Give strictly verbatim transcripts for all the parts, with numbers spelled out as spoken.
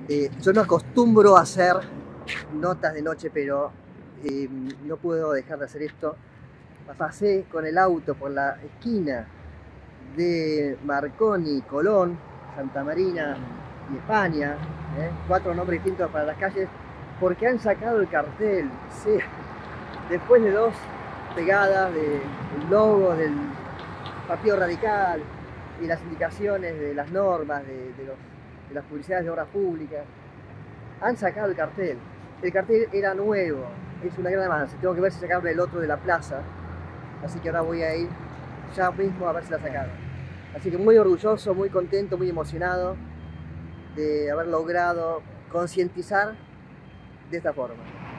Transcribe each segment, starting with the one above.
Eh, yo no acostumbro a hacer notas de noche, pero eh, no puedo dejar de hacer esto. Pasé con el auto por la esquina de Marconi, Colón, Santa Marina y España, ¿eh? Cuatro nombres distintos para las calles, porque han sacado el cartel, sí, después de dos pegadas del logo del Partido Radical y las indicaciones de las normas de, de, los, de las publicidades de obras públicas. Han sacado el cartel. El cartel era nuevo, es una gran avance. Tengo que ver si sacaron el otro de la plaza, así que ahora voy a ir ya mismo a ver si la sacaron. Así que muy orgulloso, muy contento, muy emocionado de haber logrado concientizar de esta forma.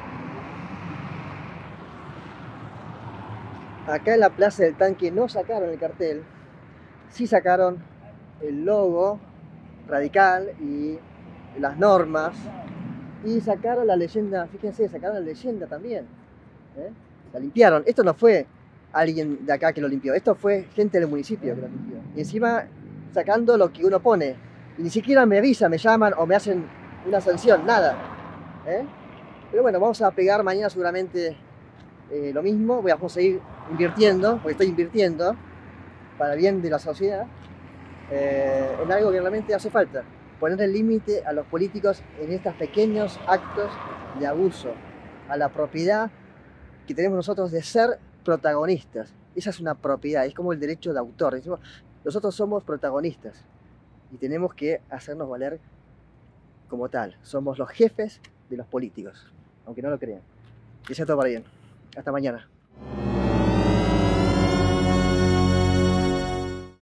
Acá en la Plaza del Tanque no sacaron el cartel, sí sacaron el logo radical y las normas, y sacaron la leyenda, fíjense, sacaron la leyenda también, ¿eh? La limpiaron. Esto no fue alguien de acá que lo limpió, esto fue gente del municipio que lo limpió. Y encima sacando lo que uno pone, y ni siquiera me avisan, me llaman o me hacen una sanción, nada, ¿eh? Pero bueno, vamos a pegar mañana seguramente eh, lo mismo, voy a seguir invirtiendo, porque estoy invirtiendo para el bien de la sociedad, eh, en algo que realmente hace falta. Poner el límite a los políticos en estos pequeños actos de abuso a la propiedad que tenemos nosotros de ser protagonistas. Esa es una propiedad, es como el derecho de autor. Decimos, nosotros somos protagonistas y tenemos que hacernos valer como tal. Somos los jefes de los políticos, aunque no lo crean. Que sea todo para bien. Hasta mañana.